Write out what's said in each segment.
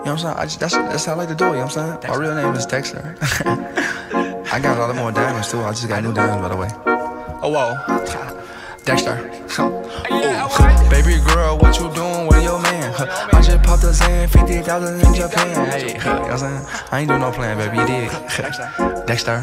know what I'm saying? That's how I like to do it, you know what I'm saying? My real name is Dexter. I got a lot more diamonds too. I just got new diamonds, by the way. Oh, whoa. Dexter. Baby girl, what you doing with your man? I just popped a Zan, 50,000 in Japan. Hey, you know what I'm saying? I ain't do no plan, baby, you did. Dexter.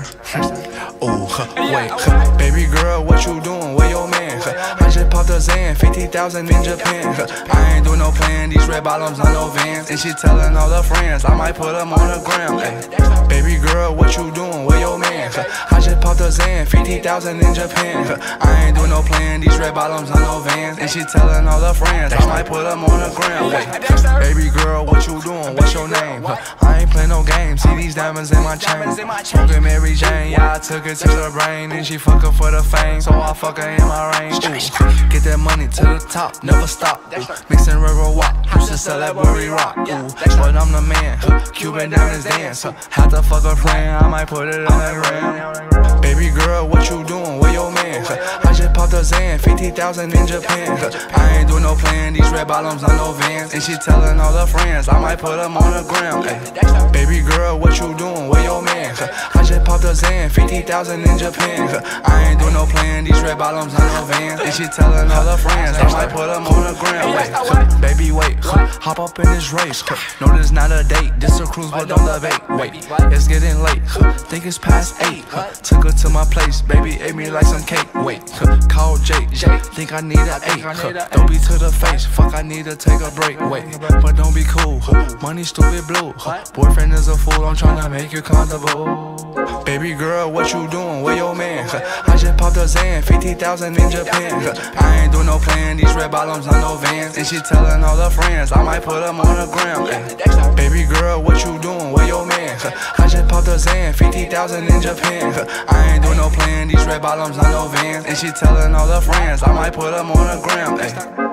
Oh, wait. Baby girl, what you doing with your man? I just popped a Zan, 50,000 in Japan. I ain't do no plan, these red bottoms on no Vans. And she telling all her friends, I might put them on the gram. Ay. Baby girl, what you doing with your man? I just popped a Zan, 50,000 in Japan. I ain't do no plan, these red bottoms on no Vans. And she telling all her friends, I might put them on the gram. Baby girl, what you doing? What's your name? I ain't play no games, see these diamonds in my chain. Smoking Mary Jane, yeah, I took it to her brain. And she fuck her for the fame, so I fuck her in my range. Ooh. Get that money to the top, never stop. Mixing river walk, used to sell that worry rock. Ooh. But I'm the man, Cuban diamonds dance. Had to fuck her friend, I might put it on that gram. Baby girl, what you doing with your man? I just popped a Zan, 50,000 in Japan. I ain't do no plan, these red bottoms on no Vans. And she telling all her friends, I might put them on the gram. Ay. Baby girl, what you doing with your man? I just popped a Zan, 50,000 in Japan. I ain't do no plan, these red bottoms on no Vans. And she telling all her friends, I might put them on the gram. Ay. Baby, wait, hop up in this race. No, this not a date, this a cruise, but don't debate. Wait, it's getting late, think it's past 8. Took her to my place, baby, ate me like some cake. Wait, call Jake, think I need an 8. Don't be to the face, fuck, I need to take a break. Wait, but don't be cool, money stupid blue. Boyfriend is a fool, I'm tryna make you comfortable. Baby girl, what you doing with your man? I just popped a Zan, 50,000 in Japan. I ain't do no plan, these red bottoms on no Vans. And she telling all her friends, I might put them on the gram. Ay. Baby girl, what you doing with your man? I just popped a Zan, 50,000 in Japan. I ain't do no plan, these red bottoms on no Vans. And she telling all her friends, I might put them on the gram. Ay.